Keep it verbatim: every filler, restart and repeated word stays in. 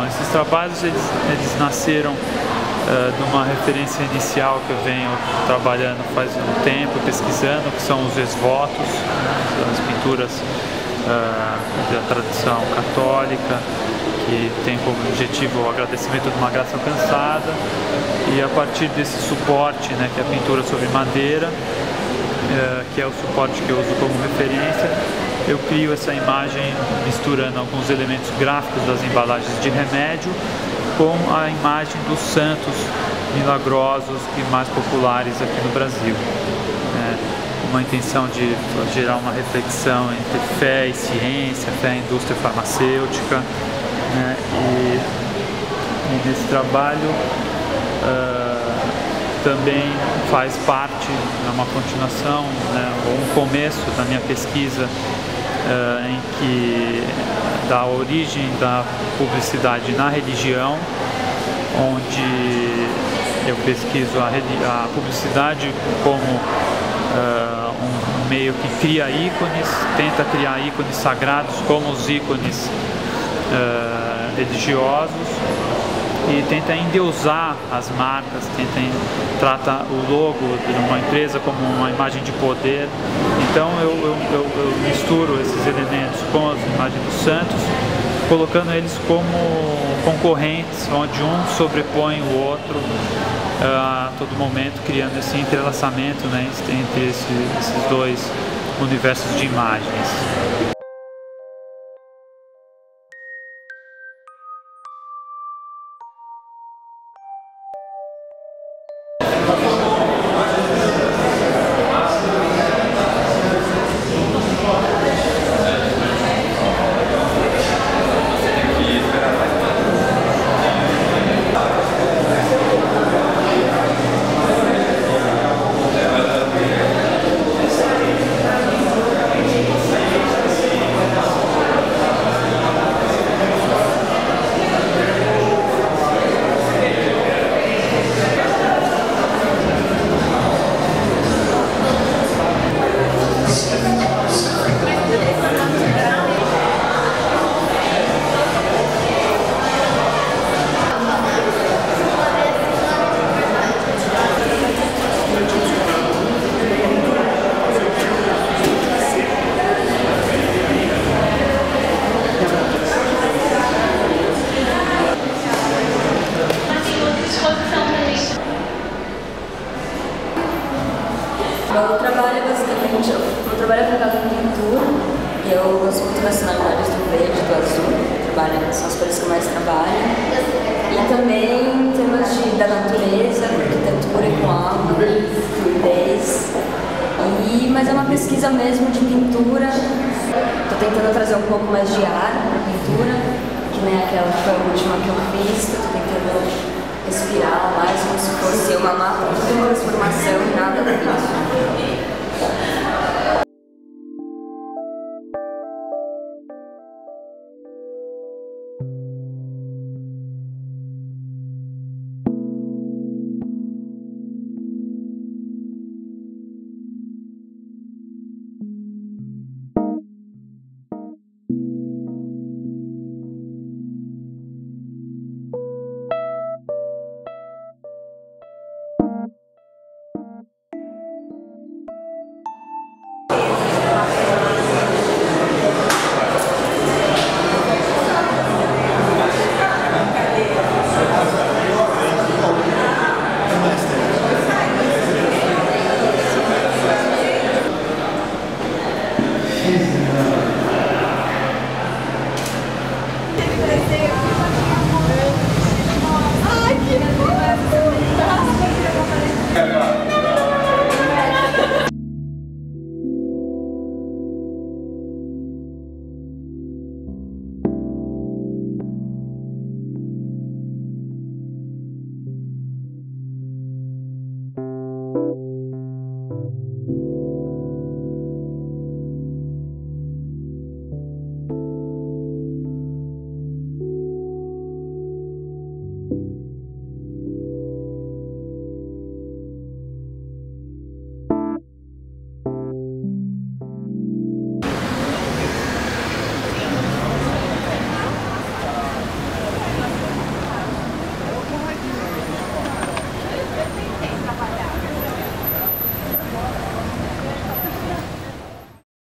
Então, esses trabalhos eles, eles nasceram uh, de uma referência inicial que eu venho trabalhando faz um tempo, pesquisando, que são os esvotos, né, as pinturas uh, da tradição católica, que tem como objetivo o agradecimento de uma graça alcançada, e a partir desse suporte, né, que é a pintura sobre madeira, uh, que é o suporte que eu uso como referência, eu crio essa imagem misturando alguns elementos gráficos das embalagens de remédio com a imagem dos santos milagrosos e mais populares aqui no Brasil. É uma intenção de gerar uma reflexão entre fé e ciência, fé e indústria farmacêutica, né? e, e nesse trabalho uh, também faz parte, é uma continuação, né, ou um começo da minha pesquisa uh, em que dá origem da publicidade na religião, onde eu pesquiso a, a publicidade como uh, um meio que cria ícones, tenta criar ícones sagrados como os ícones uh, religiosos, e tenta endeusar as marcas, tenta trata o logo de uma empresa como uma imagem de poder. Então eu, eu, eu, eu misturo esses elementos com as imagens dos santos, colocando eles como concorrentes, onde um sobrepõe o outro uh, a todo momento, criando esse entrelaçamento, né, entre esse, esses dois universos de imagens. Meu trabalho é basicamente, eu trabalho focado em pintura, e eu gosto muito das tonalidades do verde, do azul, trabalho, são as cores que eu mais trabalho. E também temas de, da natureza, arquitetura com alma, fluidez. E, mas é uma pesquisa mesmo de pintura. Estou tentando trazer um pouco mais de ar para a pintura, que nem aquela que foi a última que eu fiz, estou tentando respirar mais como se fosse uma mapa de transformação e nada disso.